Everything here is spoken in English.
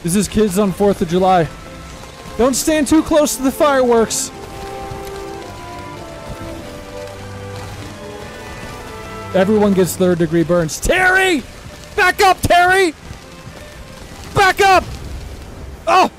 This is kids on 4th of July. Don't stand too close to the fireworks. Everyone gets 3rd-degree burns. Terry! Back up, Terry! Back up! Oh!